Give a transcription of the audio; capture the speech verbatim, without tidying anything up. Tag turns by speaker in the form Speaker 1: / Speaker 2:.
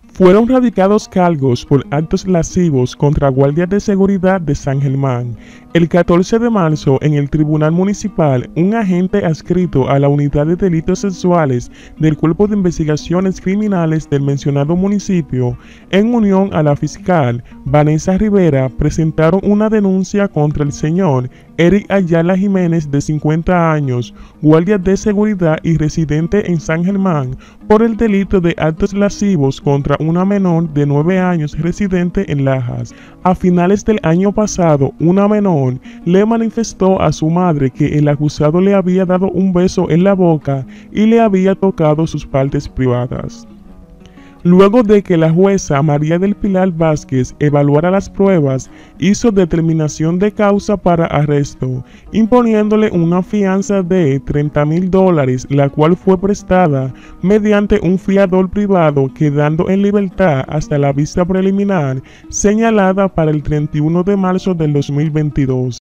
Speaker 1: Fueron radicados cargos por actos lascivos contra guardias de seguridad de San Germán. El catorce de marzo, en el Tribunal Municipal, un agente adscrito a la Unidad de Delitos Sexuales del Cuerpo de Investigaciones Criminales del mencionado municipio, en unión a la fiscal Vanessa Rivera, presentaron una denuncia contra el señor Eric Ayala Jiménez, de cincuenta años, guardia de seguridad y residente en San Germán, por el delito de actos lascivos contra una menor de nueve años residente en Lajas. A finales del año pasado, una menor le manifestó a su madre que el acusado le había dado un beso en la boca y le había tocado sus partes privadas. Luego de que la jueza María del Pilar Vázquez evaluara las pruebas, hizo determinación de causa para arresto, imponiéndole una fianza de treinta mil dólares, la cual fue prestada mediante un fiador privado, quedando en libertad hasta la vista preliminar señalada para el treinta y uno de marzo del dos mil veintidós.